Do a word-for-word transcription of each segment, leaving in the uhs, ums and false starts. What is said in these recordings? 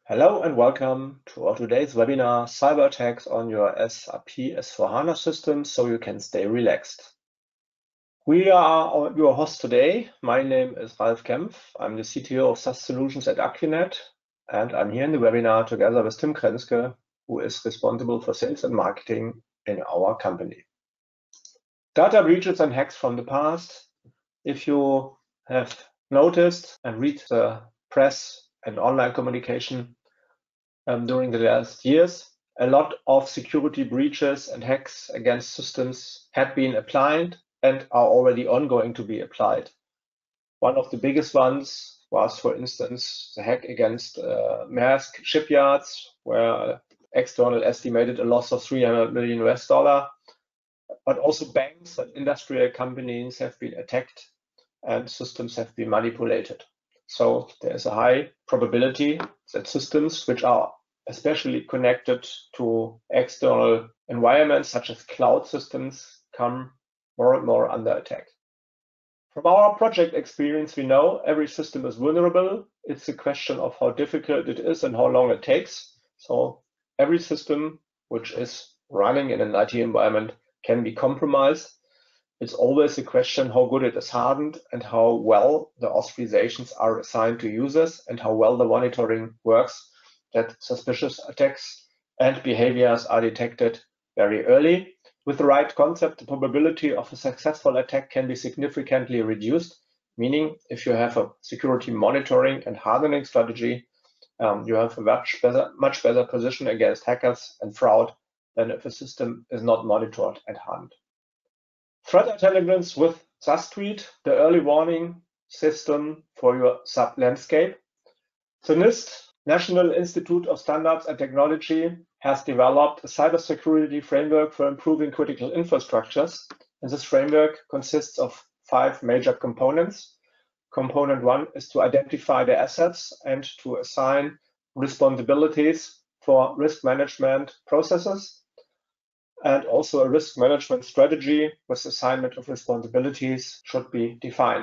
Hello and welcome to our today's webinar, Cyber Attacks on your S A P S four HANA system so you can stay relaxed. We are your host today. My name is Ralf Kempf. I'm the C T O of SaaS Solutions at Acquinet, and I'm here in the webinar together with Tim Krenske, who is responsible for sales and marketing in our company. Data breaches and hacks from the past. If you have noticed and read the press and online communication um, during the last years, a lot of security breaches and hacks against systems had been applied and are already ongoing to be applied. One of the biggest ones was, for instance, the hack against uh, Maersk shipyards, where external estimated a loss of three hundred million U S dollar. But also banks and industrial companies have been attacked and systems have been manipulated. So there's a high probability that systems which are especially connected to external environments such as cloud systems come more and more under attack. From our project experience, we know every system is vulnerable. It's a question of how difficult it is and how long it takes. So every system which is running in an I T environment can be compromised. It's always a question how good it is hardened and how well the authorizations are assigned to users and how well the monitoring works, that suspicious attacks and behaviors are detected very early. With the right concept, the probability of a successful attack can be significantly reduced, meaning if you have a security monitoring and hardening strategy, um, you have a much better, much better position against hackers and fraud than if a system is not monitored and hardened. Threat intelligence with SASTuite, the early warning system for your sub landscape. The NIST, National Institute of Standards and Technology, has developed a cybersecurity framework for improving critical infrastructures. And this framework consists of five major components. Component one is to identify the assets and to assign responsibilities for risk management processes, and also a risk management strategy with assignment of responsibilities should be defined.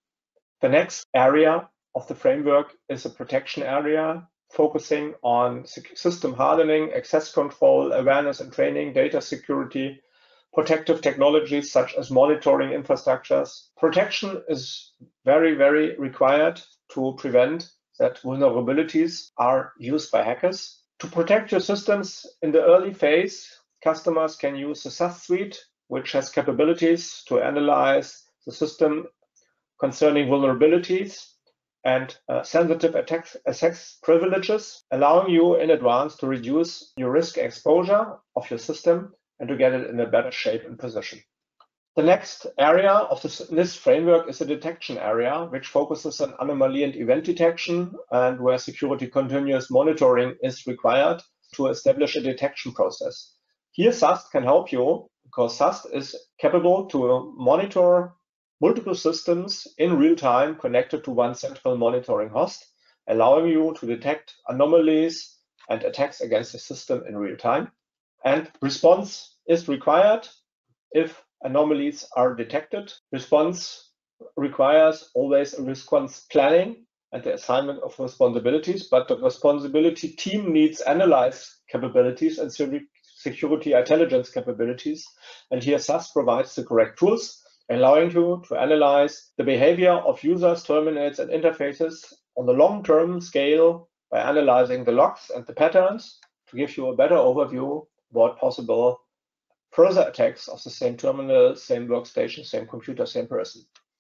The next area of the framework is a protection area, focusing on system hardening, access control, awareness and training, data security, protective technologies such as monitoring infrastructures. Protection is very, very required to prevent that vulnerabilities are used by hackers. To protect your systems in the early phase, customers can use the SASTuite, which has capabilities to analyze the system concerning vulnerabilities and uh, sensitive attacks, access privileges, allowing you in advance to reduce your risk exposure of your system and to get it in a better shape and position. The next area of this, this framework is the detection area, which focuses on anomaly and event detection, and where security continuous monitoring is required to establish a detection process. Here, SAST can help you because SAST is capable to monitor multiple systems in real time connected to one central monitoring host, allowing you to detect anomalies and attacks against the system in real time. And response is required if anomalies are detected. Response requires always a response planning and the assignment of responsibilities, but the responsibility team needs analyze capabilities and security intelligence capabilities. And here SAST provides the correct tools, allowing you to analyze the behavior of users, terminals, and interfaces on the long-term scale by analyzing the logs and the patterns to give you a better overview about possible further attacks of the same terminal, same workstation, same computer, same person.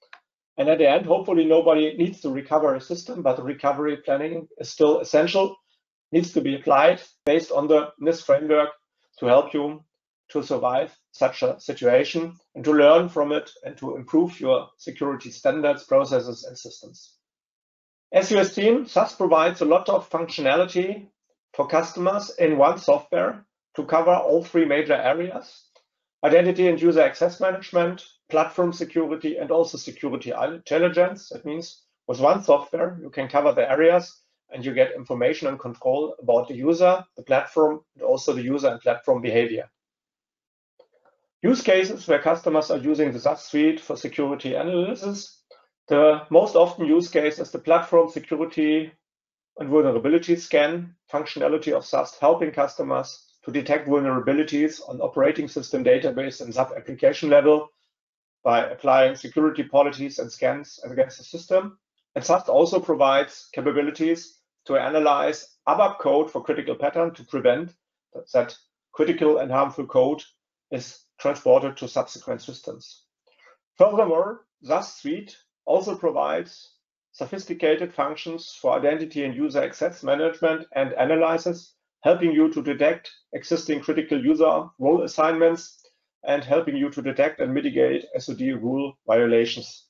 And at the end, hopefully nobody needs to recover a system, but the recovery planning is still essential, needs to be applied based on the NIST framework to help you to survive such a situation and to learn from it and to improve your security standards, processes, and systems. As you have seen, SAST provides a lot of functionality for customers in one software to cover all three major areas: identity and user access management, platform security, and also security intelligence. That means with one software, you can cover the areas and you get information and control about the user, the platform, and also the user and platform behavior. Use cases where customers are using the SASTuite for security analysis. The most often use case is the platform security and vulnerability scan functionality of S A S T, helping customers to detect vulnerabilities on operating system database and sub-application level by applying security policies and scans against the system. And S A S T also provides capabilities to analyze A B A P code for critical pattern to prevent that critical and harmful code is transported to subsequent systems. Furthermore, S A S Suite also provides sophisticated functions for identity and user access management and analysis, helping you to detect existing critical user role assignments and helping you to detect and mitigate S O D rule violations.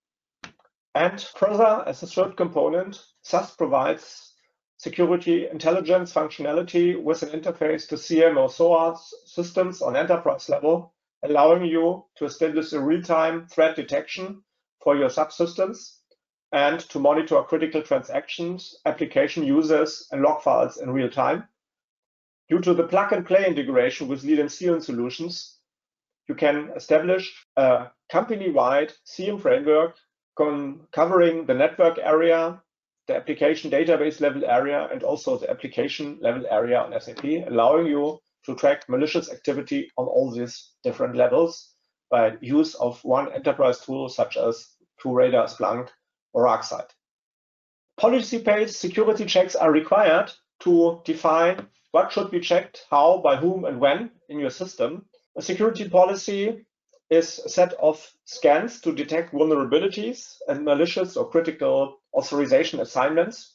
And further, as a third component, S A S provides security intelligence functionality with an interface to C M or S O A systems on enterprise level, allowing you to establish a real-time threat detection for your subsystems and to monitor critical transactions, application users, and log files in real time. Due to the plug-and-play integration with Lead and C M solutions, you can establish a company-wide C M framework covering the network area, the application database level area, and also the application level area on S A P, allowing you to track malicious activity on all these different levels by use of one enterprise tool such as QRadar, Splunk, or ArcSight. Policy-based security checks are required to define what should be checked, how, by whom, and when in your system. A security policy is a set of scans to detect vulnerabilities and malicious or critical authorization assignments,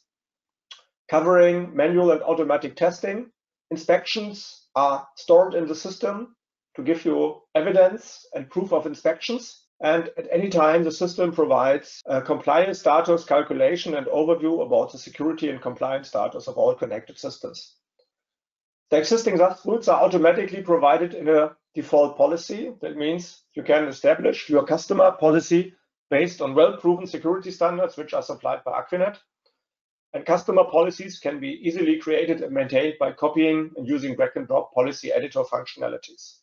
covering manual and automatic testing. Inspections are stored in the system to give you evidence and proof of inspections. And at any time, the system provides a compliance status calculation and overview about the security and compliance status of all connected systems. The existing S A S rules are automatically provided in a default policy. That means you can establish your customer policy based on well-proven security standards, which are supplied by Akvinet. And customer policies can be easily created and maintained by copying and using drag and drop policy editor functionalities.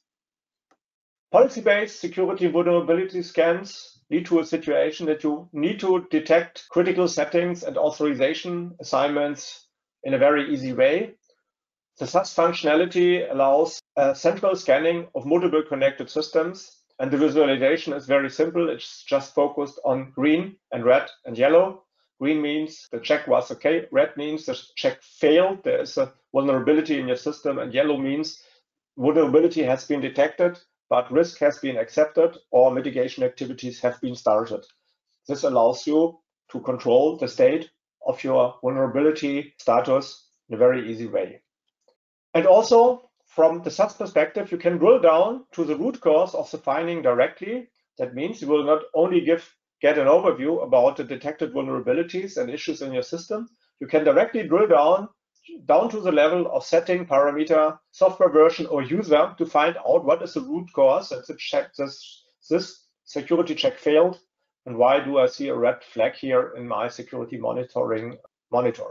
Policy-based security vulnerability scans lead to a situation that you need to detect critical settings and authorization assignments in a very easy way. The S A S functionality allows uh, central scanning of multiple connected systems, and the visualization is very simple. It's just focused on green and red and yellow. Green means the check was okay, red means the check failed, there is a vulnerability in your system, and yellow means vulnerability has been detected, but risk has been accepted or mitigation activities have been started. This allows you to control the state of your vulnerability status in a very easy way. And also, from the S A S perspective, you can drill down to the root cause of the finding directly. That means you will not only give, get an overview about the detected vulnerabilities and issues in your system, you can directly drill down, down to the level of setting, parameter, software version, or user to find out what is the root cause that the check, this, this security check failed, and why do I see a red flag here in my security monitoring monitor.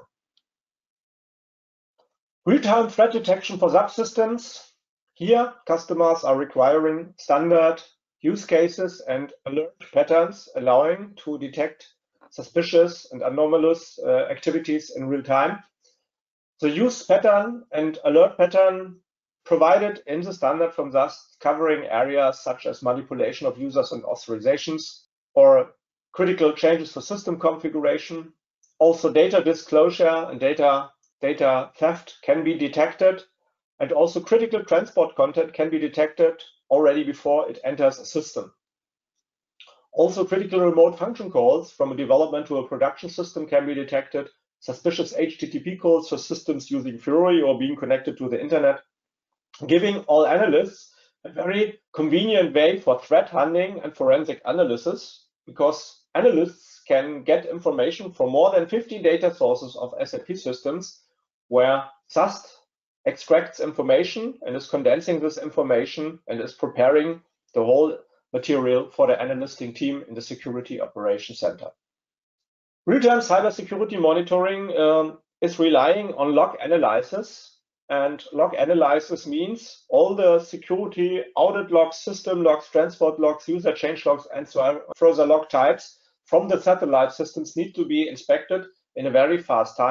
Real-time threat detection for subsystems. Here, customers are requiring standard use cases and alert patterns, allowing to detect suspicious and anomalous uh, activities in real time. The use pattern and alert pattern provided in the standard from S A S covering areas such as manipulation of users and authorizations or critical changes to system configuration. Also, data disclosure and data Data theft can be detected, and also critical transport content can be detected already before it enters a system. Also, critical remote function calls from a development to a production system can be detected. Suspicious H T T P calls for systems using Fiori or being connected to the internet, giving all analysts a very convenient way for threat hunting and forensic analysis, because analysts can get information from more than fifty data sources of S A P systems, where S A S extracts information and is condensing this information and is preparing the whole material for the analytic team in the Security Operations Center. Real-time cybersecurity monitoring um, is relying on log analysis, and log analysis means all the security audit logs, system logs, transport logs, user change logs, and so on, further log types from the satellite systems need to be inspected in a very fast time.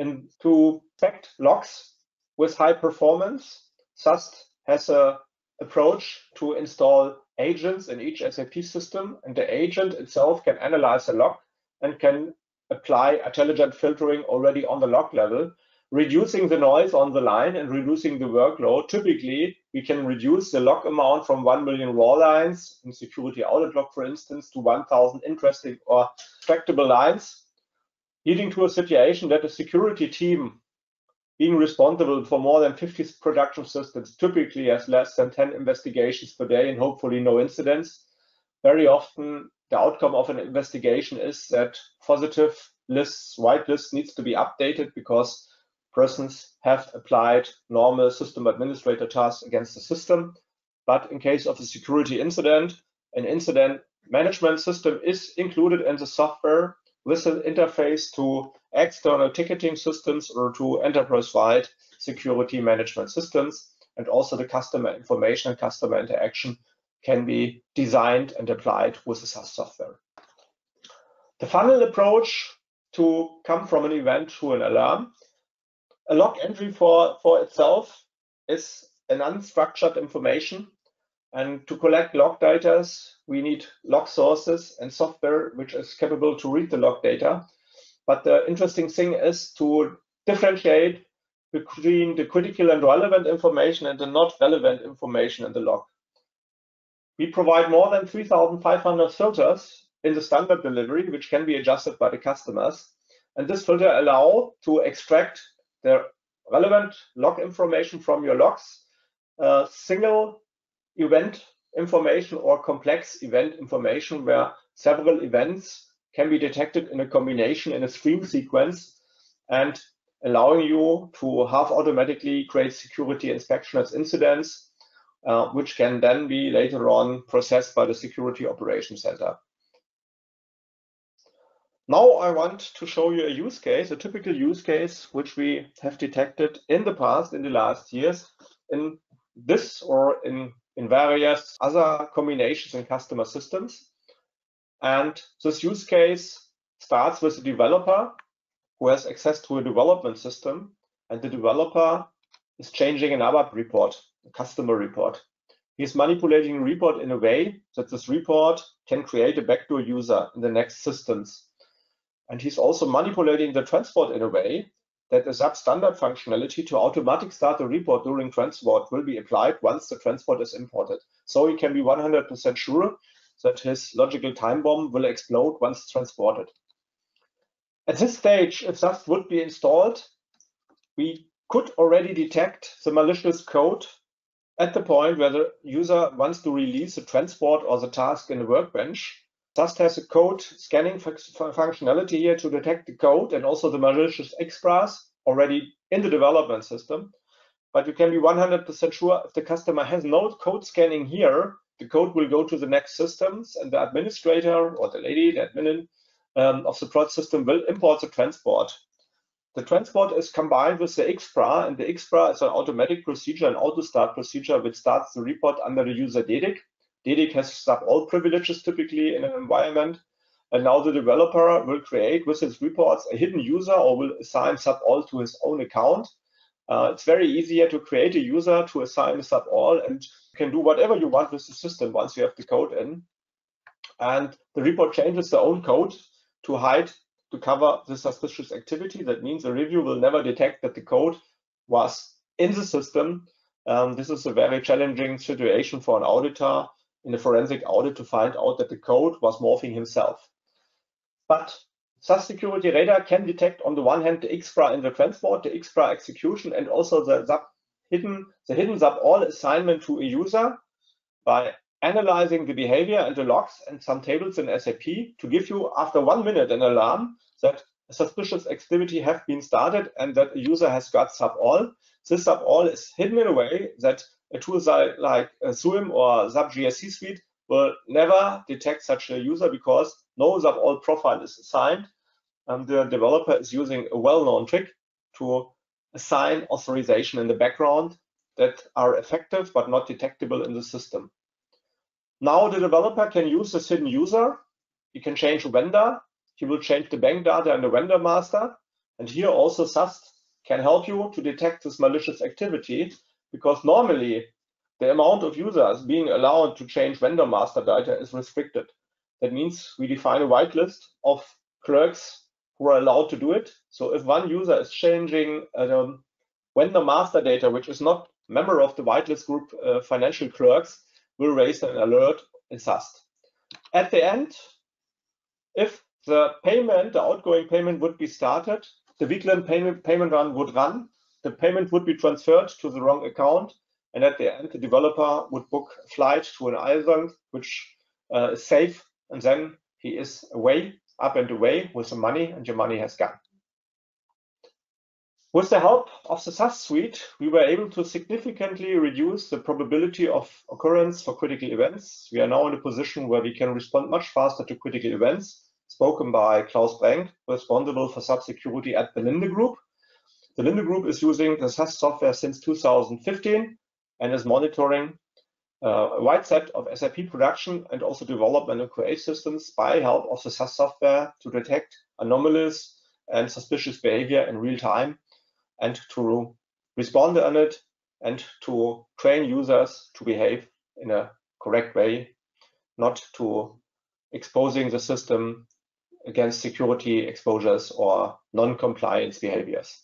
And to inspect logs with high performance, S A S T has an approach to install agents in each S A P system, and the agent itself can analyze the log and can apply intelligent filtering already on the log level, reducing the noise on the line and reducing the workload. Typically, we can reduce the log amount from one million raw lines in security audit log, for instance, to one thousand interesting or extractable lines, leading to a situation that the security team being responsible for more than fifty production systems typically has less than ten investigations per day and hopefully no incidents. Very often, the outcome of an investigation is that positive lists, white lists needs to be updated because persons have applied normal system administrator tasks against the system. But in case of a security incident, an incident management system is included in the software with an interface to external ticketing systems or to enterprise-wide security management systems. And also the customer information and customer interaction can be designed and applied with the S A S software. The funnel approach to come from an event to an alarm. A log entry for, for itself is an unstructured information. And to collect log data, we need log sources and software which is capable to read the log data. But the interesting thing is to differentiate between the critical and relevant information and the not relevant information in the log. We provide more than three thousand five hundred filters in the standard delivery, which can be adjusted by the customers. And this filter allows to extract the relevant log information from your logs, uh, single event information or complex event information where several events can be detected in a combination in a stream sequence, and allowing you to half automatically create security inspection as incidents, uh, which can then be later on processed by the Security Operations Center. Now I want to show you a use case, a typical use case, which we have detected in the past, in the last years, in this or in, in various other combinations in customer systems. And this use case starts with a developer who has access to a development system, and the developer is changing an ABAP report, a customer report. He's manipulating a report in a way that this report can create a backdoor user in the next systems. And he's also manipulating the transport in a way that the substandard functionality to automatically start the report during transport will be applied once the transport is imported. So he can be one hundred percent sure that his logical time bomb will explode once transported. At this stage, if S A S would be installed, we could already detect the malicious code at the point where the user wants to release the transport or the task in the workbench. S A S has a code scanning functionality here to detect the code and also the malicious extras already in the development system. But you can be one hundred percent sure if the customer has no code scanning here, the code will go to the next systems, and the administrator or the lady, the admin um, of the prod system will import the transport. The transport is combined with the X P R A, and the X P R A is an automatic procedure, an auto start procedure, which starts the report under the user D D I C. D D I C has sub all privileges typically in an environment, and now the developer will create with his reports a hidden user or will assign sub all to his own account. Uh, it's very easier to create a user, to assign a sub all, and you can do whatever you want with the system once you have the code in. And the report changes the own code to hide, to cover the suspicious activity. That means the review will never detect that the code was in the system. Um, this is a very challenging situation for an auditor in a forensic audit to find out that the code was morphing himself. But S A S Security Radar can detect on the one hand the X P R A in the transport, the X P R A execution, and also the sub hidden, the hidden sub all assignment to a user by analyzing the behavior and the logs and some tables in S A P to give you after one minute an alarm that a suspicious activity have been started and that a user has got sub all. This sub all is hidden in a way that a tool like SUIM or SAP G R C Suite will never detect such a user because no sub all profile is assigned. And the developer is using a well-known trick to assign authorization in the background that are effective but not detectable in the system. Now the developer can use this hidden user. He can change a vendor. He will change the bank data and the vendor master. And here also S A S T can help you to detect this malicious activity, because normally the amount of users being allowed to change vendor master data is restricted. That means we define a whitelist of clerks who are allowed to do it. So if one user is changing um, vendor master data, which is not member of the whitelist group, uh, financial clerks will raise an alert in S A S T. At the end, if the payment, the outgoing payment would be started, the weekly payment, payment run would run, the payment would be transferred to the wrong account, and at the end, the developer would book a flight to an island, which uh, is safe, and then he is away, up and away with the money, and your money has gone. With the help of the S A S suite, we were able to significantly reduce the probability of occurrence for critical events. We are now in a position where we can respond much faster to critical events, spoken by Klaus Brenk, responsible for cybersecurity at the Linde Group. The Linde Group is using the S A S software since two thousand fifteen and is monitoring uh, a wide set of S A P production and also development and Q A systems by help of the S A S software to detect anomalies and suspicious behavior in real time, and to respond on it and to train users to behave in a correct way, not to exposing the system against security exposures or non-compliance behaviors.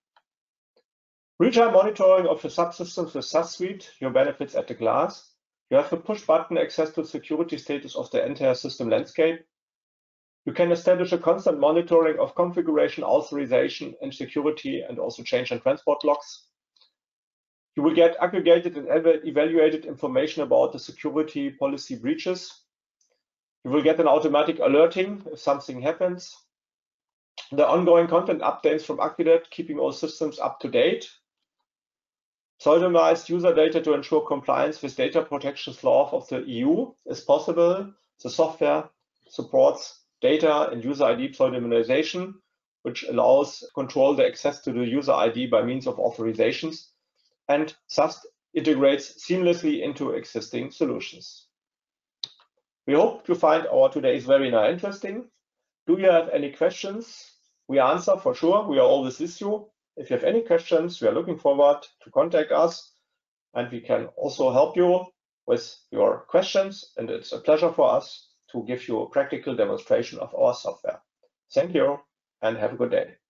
Real-time monitoring of the subsystems with S A S suite, your benefits at a glance. You have a push-button access to security status of the entire system landscape. You can establish a constant monitoring of configuration, authorization, and security, and also change and transport logs. You will get aggregated and evaluated information about the security policy breaches. You will get an automatic alerting if something happens. The ongoing content updates from Accunet, keeping all systems up to date. Pseudonymized user data to ensure compliance with data protection law of the E U is possible. The software supports data and user I D pseudonymization, which allows control the access to the user I D by means of authorizations, and S A S integrates seamlessly into existing solutions. We hope you find our today's webinar interesting. Do you have any questions? We answer for sure. We are always with you. If you have any questions, we are looking forward to contact us, and we can also help you with your questions. And it's a pleasure for us to give you a practical demonstration of our software. Thank you and have a good day.